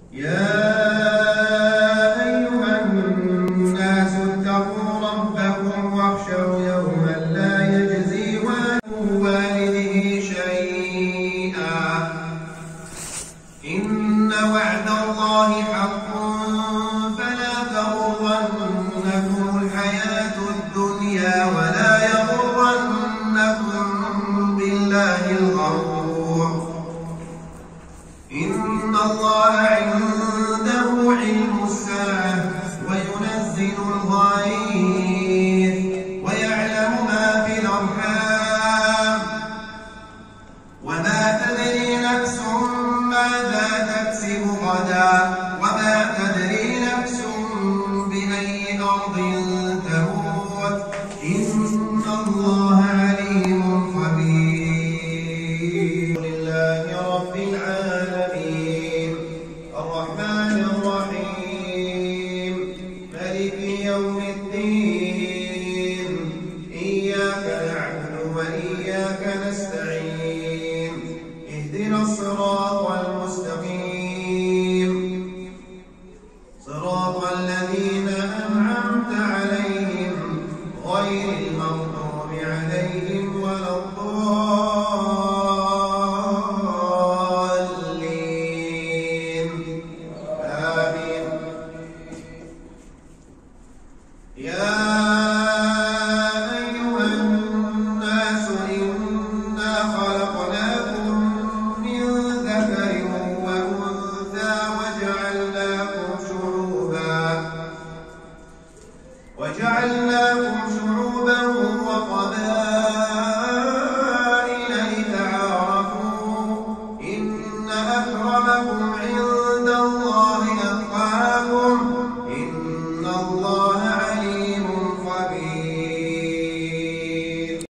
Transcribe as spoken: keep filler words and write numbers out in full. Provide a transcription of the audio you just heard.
يا أيها الناس اتقوا ربكم واخشوا يوما لا يجزي والده شيئا إن وعد الله حق فلا تغرنكم الحياة الدنيا ولا يغرنكم بالله الغرور إن الله عنده علم الساعة وينزل الغيث ويعلم ما في الأرحام وما تدري نفس ماذا تكسب غدا وما تدري نفس بأي أرض تموت إن الله عليم خبير. لله رب العالمين الرحمن الرحيم مالك يوم الدين إياك نعبد وإياك نستعين اهدنا الصراط المستقيم صراط الذين أنعمت عليهم غير المغضوب عليهم ولا الضالين آمين. يا أيها الناس إنا خلقناكم من ذكر وأنثى وجعلناكم شعوبا وجعلناكم شعوبا وقبائل لتعارفوا إن أكرمكم